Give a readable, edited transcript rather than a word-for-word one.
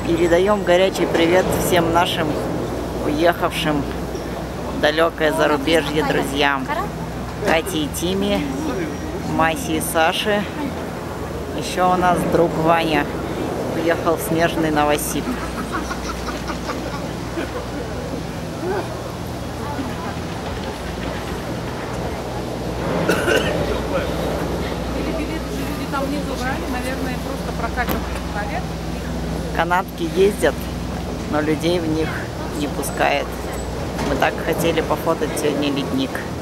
Передаем горячий привет всем нашим уехавшим в далекое зарубежье друзьям. Кате и Тиме, Масе и Саше. Еще у нас друг Ваня уехал в снежный Новосиб. Там внизу брали, наверное, просто прокатят наверх. Канатки ездят, но людей в них не пускает. Мы так хотели пофотать сегодня ледник.